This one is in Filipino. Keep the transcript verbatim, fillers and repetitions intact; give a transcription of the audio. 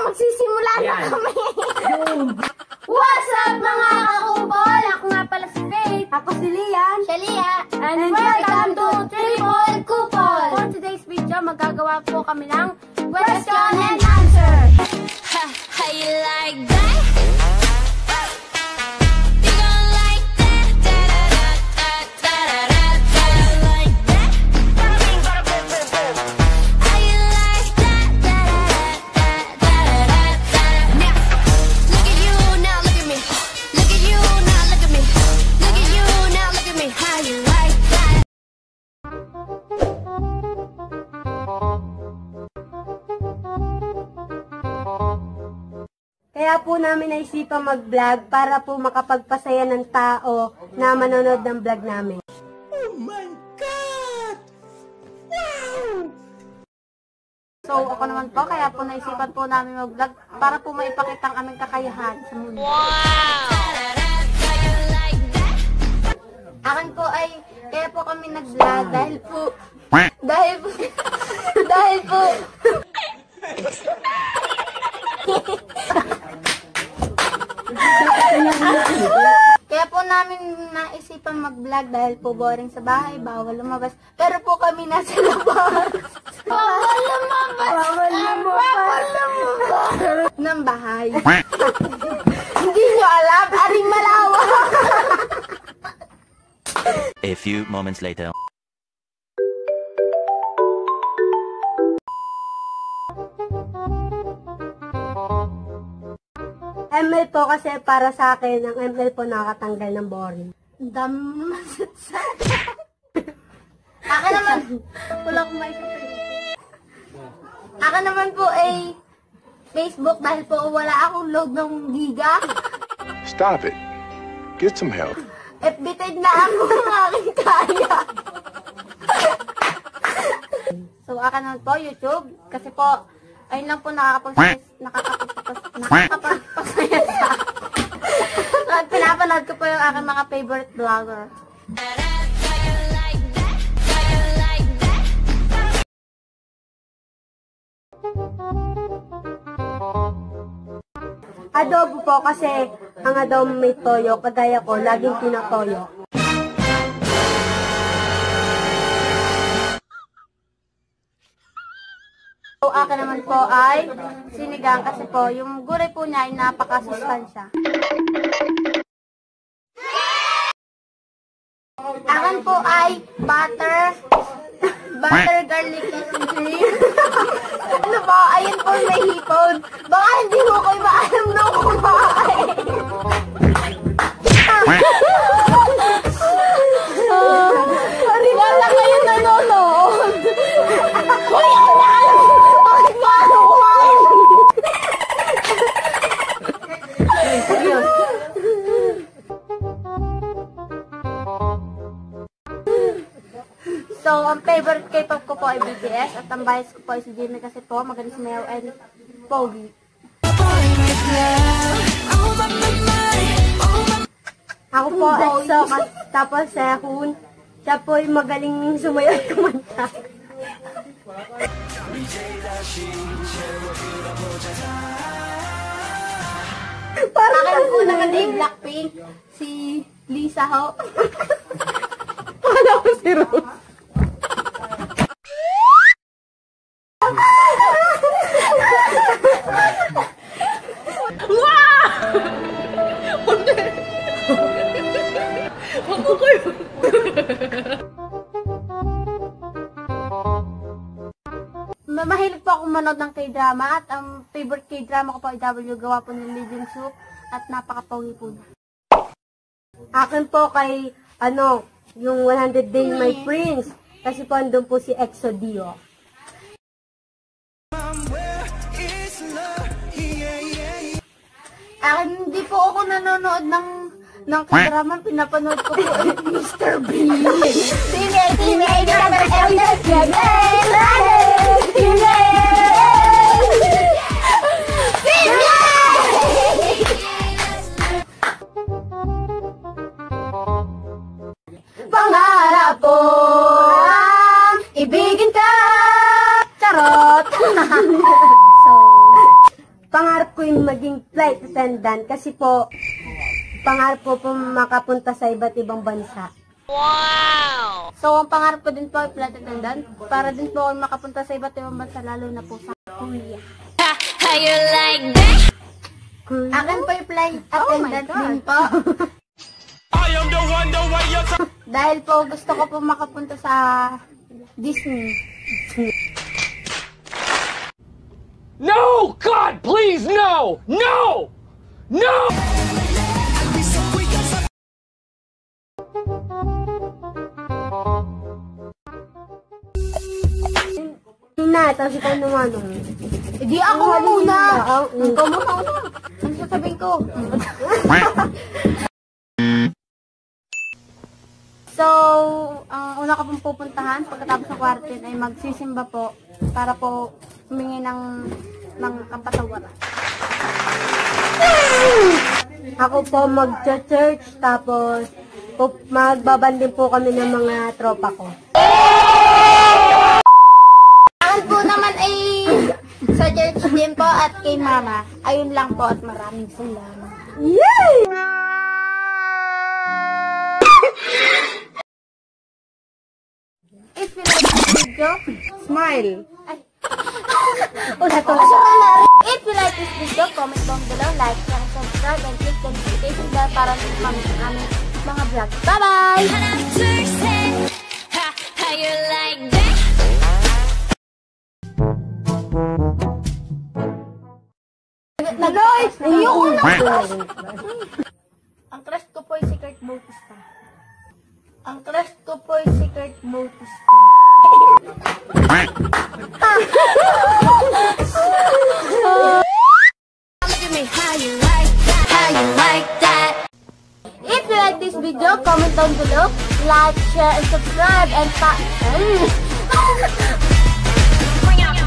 magsisimula na kami. What's up mga kakupol? Ako nga pala si Faith. Ako si Lian. Siya Lia. And welcome to Triple Kupol. For today's video, magagawa po kami ng question and answer. Ha, how you like that? Kaya po namin naisipang mag-vlog para po makapagpasaya ng tao na manonood ng vlog namin. Oh my God! Wow! So ako naman po, kaya po naisipan po namin mag-vlog para po maipakita ang aming kakayahan sa mundo. Wow! Akin po ay, kaya po kami nag-vlog dahil po, dahil po, dahil po, kaya po namin naisipan mag-vlog dahil po boring sa bahay, bawal lumabas. Pero po kami nasa labas. Bawal lumabas! Bawal lumabas! Bawal lumabas! Ng bahay. Hindi nyo alam, aring malawa! A few moments later. M L po kasi para sa akin, ang M L po nakakatanggal ng boring. Ang dami mo naman sa Akin naman, Wala akong maisip. akin naman po ay Facebook dahil po wala akong load ng giga. Stop it. Get some help. F B T na ako ng aking kaya. So, akin naman po, YouTube. Kasi po, ayun lang po nakakapag-saya, nakakapag-pasaya, nakakapag-pasaya sa at pinapanood ko po yung aking mga favorite vlogger. Adobo po kasi ang adobo may toyo, kagaya ko, laging pinatoyo. So, akin naman po ay sinigang kasi po, yung gulay po niya ay napakasustansya. Akin po ay butter, butter garlic and cream. Ano po, ayun po may hipon. Baka hindi mo ko maalam nung kumain. Wala kayo nanonood. Hoy, ako na alam. Bakit ba ano kumain? So, ang favorite K-pop ko po ay B T S at ang bias ko po ay si Jimmy kasi po magaling sumayaw and pogi. Ako po EXO, tapos Sehun. Siya po ay magaling sumayaw at kumanta. Akin po naman ay Blackpink, si Lisa Ho. Wala ko si Rose. Mahilig po akong manood ng K-drama at ang favorite K-drama ko po ay W, gawa po ng Lee Jung-suk at napaka-pogi po niya. Akin po kay, ano, yung one hundred Day My Prince kasi po andun po si EXO Dio. Akin, hindi po ako nanonood ng ng k-drama, pinapanood ko po ay Mister Bean. Sige, sige, number elder, pangarap ko ang ibigin ka. Charot! So, pang ako'y maging flight attendant kasi po, pangarap po po makapunta sa iba't ibang bansa. Wow! So, ang pangarap ko din po ay flight attendant para din po ako makapunta sa iba't ibang bansa, lalo na po sa Korea. How you like that? Korea? Akin po yung flight Oh my attendant God. din po. I am the one, the way you're Dahil po gusto ko po makapunta sa Disney. No! God, please, no! No! No! Tina, tapos ikaw naman. Hindi ako Ang muna. halina. Ikaw muna, una. Ano sasabihin ko? So, ang una ko pong pupuntahan pagkatapos ng quarantine ay magsisimba po para po humingi ng, ng kapatawaran. Ako po mag-church tapos po, magbabanding po kami ng mga tropa ko. Akin po naman ay sa church din po at kay mama. Ayun lang po at maraming salamat. Yay! If you like this video, smile. Ay. Ulit, ulit. If you like this video, comment down below, like, share, and subscribe, and click the notification bell para sa aming mga vlog. Bye-bye! How you like that? Nag-guys! Ayoko na! Ang crush ko po ay si Kurt Bautista. Ang crush ko po ay si Kurt Bautista. How you like that? How you like that? If you like this video, comment down below, like, share, and subscribe, and pa... Bring out